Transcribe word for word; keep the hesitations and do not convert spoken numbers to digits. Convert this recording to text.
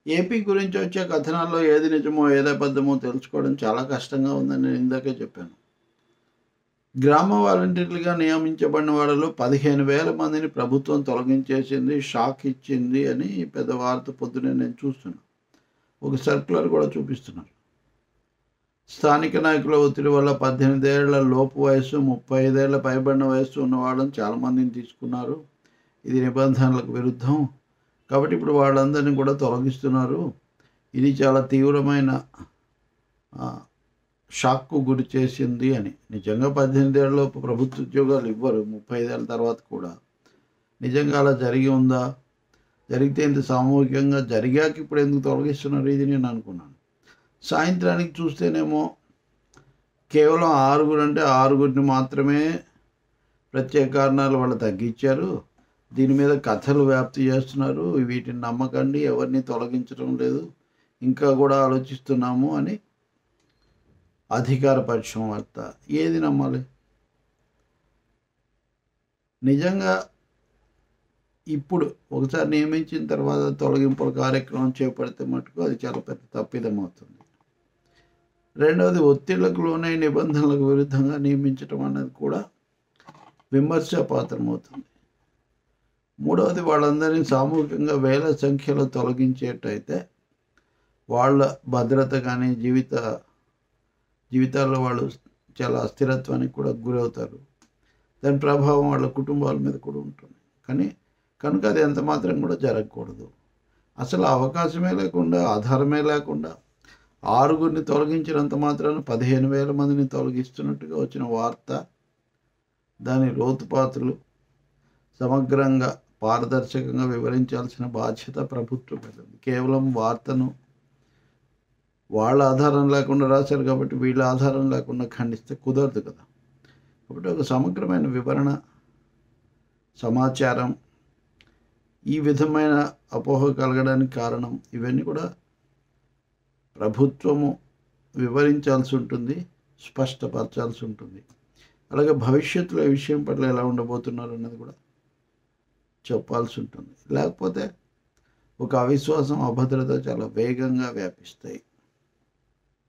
AP గురించి వచ్చే కథనాల్లో ఏది నిజమో, ఏది అబద్ధమో తెలుసుకోవడం చాలా కష్టంగా ఉందని నేను ఇందాకే చెప్పాను. గ్రామ వాలంటీర్లుగా నియమించబడిన వాళ్ళలో పదిహేను వేల మందిని ప్రభుత్వం తొలగించేసింది, షాక్ ఇచ్చింది అని పెద్ద వార్త పొద్దునే నేను చూస్తున్నాను. ఒక సర్క్యులర్ కూడా చూపిస్తున్నారు. స్థానిక నాయకుల ఒత్తిడి వల్ల పద్దెనిమిది ఏళ్ల లోపు వయసు, ముప్పై ఐదేళ్ల పైబడిన వయసు ఉన్న వాళ్ళని చాలామందిని తీసుకున్నారు. ఇది నిబంధనలకు విరుద్ధం. కాబట్టి ఇప్పుడు వాళ్ళందరినీ కూడా తొలగిస్తున్నారు. ఇది చాలా తీవ్రమైన షాక్కు గురి చేసింది అని. నిజంగా పద్దెనిమిది ఏళ్ళలోపు ప్రభుత్వ ఉద్యోగాలు ఇవ్వరు ముప్పై ఐదేళ్ళ తర్వాత కూడా. నిజంగా అలా జరిగి ఉందా? జరిగితే ఇంత సామూహికంగా జరిగాక ఇప్పుడు ఎందుకు తొలగిస్తున్నారు ఇది నేను అనుకున్నాను. సాయంత్రానికి చూస్తేనేమో కేవలం ఆరుగురు అంటే ఆరుగురిని మాత్రమే ప్రత్యేక కారణాల వల్ల తగ్గించారు. దీని మీద కథలు వ్యాప్తి చేస్తున్నారు. వీటిని నమ్మకండి, ఎవరిని తొలగించడం లేదు, ఇంకా కూడా ఆలోచిస్తున్నాము అని అధికార పక్షం వార్త. ఏది నమ్మాలి? నిజంగా ఇప్పుడు ఒకసారి నియమించిన తర్వాత తొలగింపుల కార్యక్రమం చేపడితే మటుకు అది చాలా పెద్ద తప్పిదం అవుతుంది. రెండవది, ఒత్తిళ్లకు లోనై నిబంధనలకు విరుద్ధంగా నియమించడం అనేది కూడా విమర్శాపాత్రమవుతుంది. మూడవది, వాళ్ళందరినీ సామూహికంగా వేల సంఖ్యలో తొలగించేటైతే వాళ్ళ భద్రత కానీ జీవిత జీవితాల్లో వాళ్ళు చాలా అస్థిరత్వానికి కూడా గురవుతారు. దాని ప్రభావం వాళ్ళ కుటుంబాల మీద కూడా ఉంటుంది. కానీ కనుక అది ఎంత మాత్రం కూడా జరగకూడదు. అసలు అవకాశమే లేకుండా, ఆధారమే లేకుండా ఆరుగురిని తొలగించినంత మాత్రాన పదిహేను వేల మందిని తొలగిస్తున్నట్టుగా వచ్చిన వార్త, దాని లోతుపాతులు సమగ్రంగా పారదర్శకంగా వివరించాల్సిన బాధ్యత ప్రభుత్వం మీద ఉంది. కేవలం వార్తను వాళ్ళ ఆధారం లేకుండా రాశారు కాబట్టి వీళ్ళ ఆధారం లేకుండా ఖండిస్తే కుదరదు కదా. కాబట్టి ఒక సమగ్రమైన వివరణ, సమాచారం, ఈ విధమైన అపోహ కలగడానికి కారణం ఇవన్నీ కూడా ప్రభుత్వము వివరించాల్సి ఉంటుంది, స్పష్టపరచాల్సి ఉంటుంది. అలాగే భవిష్యత్తులో ఈ విషయం పట్ల ఎలా ఉండబోతున్నారు అన్నది కూడా చెప్పాల్సి ఉంటుంది. లేకపోతే ఒక అవిశ్వాసం, అభద్రత చాలా వేగంగా వ్యాపిస్తాయి.